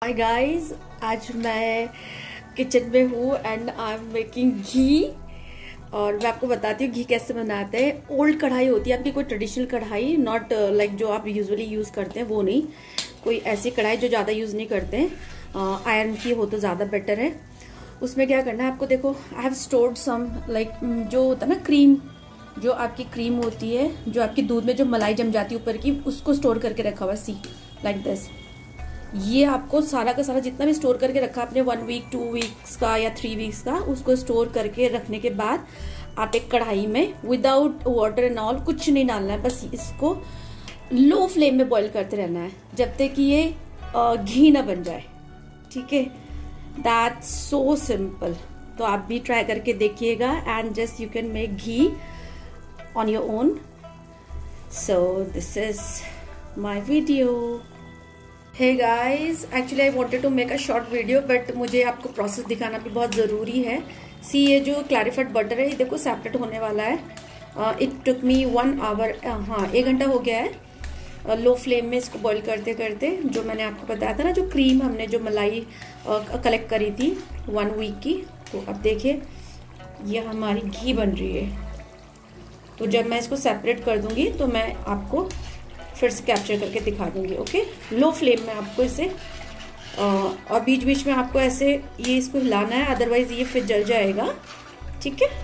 Hi guys, आज मैं kitchen में हूँ and I am making ghee. और मैं आपको बताती हूँ घी कैसे बनाते हैं। ओल्ड कढ़ाई होती है आपकी, कोई ट्रेडिशनल कढ़ाई, नॉट लाइक जो आप यूजुअली यूज़ करते हैं वो नहीं, कोई ऐसी कढ़ाई जो ज़्यादा यूज़ नहीं करते हैं। आयरन की हो तो ज़्यादा बेटर है। उसमें क्या करना है आपको, देखो I have stored some like जो होता है ना क्रीम, जो आपकी क्रीम होती है, जो आपके दूध में जो मलाई जम जाती है ऊपर की, उसको स्टोर करके रखा हुआ सी लाइक दिस। ये आपको सारा का सारा जितना भी स्टोर करके रखा आपने 1 वीक 2 वीक्स का या 3 वीक्स का, उसको स्टोर करके रखने के बाद आप एक कढ़ाई में विदाउट वाटर एंड ऑल कुछ नहीं डालना है, बस इसको लो फ्लेम में बॉईल करते रहना है जब तक कि ये घी ना बन जाए। ठीक है, दैट्स सो सिंपल। तो आप भी ट्राई करके देखिएगा and just you can make ghee on your own. So this is my video. Hey guys, actually I wanted to make a short video but मुझे आपको प्रोसेस दिखाना भी बहुत ज़रूरी है। सी ये जो क्लैरिफाइड बटर है ये देखो सेपरेट होने वाला है। इट टुक मी 1 आवर, हाँ 1 घंटा हो गया है लो फ्लेम में इसको बॉईल करते करते। जो मैंने आपको बताया था ना, जो क्रीम हमने जो मलाई कलेक्ट करी थी 1 वीक की, तो अब देखिए ये हमारी घी बन रही है। तो जब मैं इसको सेपरेट कर दूंगी तो मैं आपको फिर से कैप्चर करके दिखा दूंगी। ओके, लो फ्लेम में आपको इसे और बीच बीच में आपको ऐसे ये इसको हिलाना है, अदरवाइज ये फिर जल जाएगा। ठीक है,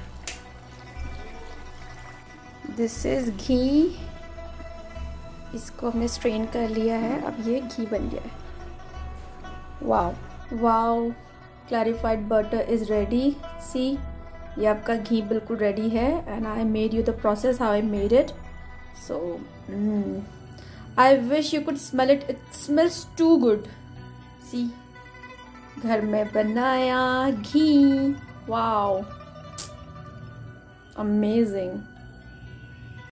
दिस इज घी। इसको हमने स्ट्रेन कर लिया है, अब ये घी बन गया है। Wow wow, clarified butter is ready. See ये आपका घी बिल्कुल रेडी है and I made you the process how I made it. So, I wish you could smell it. It smells too good. See, घर में बनाया घी, wow, amazing.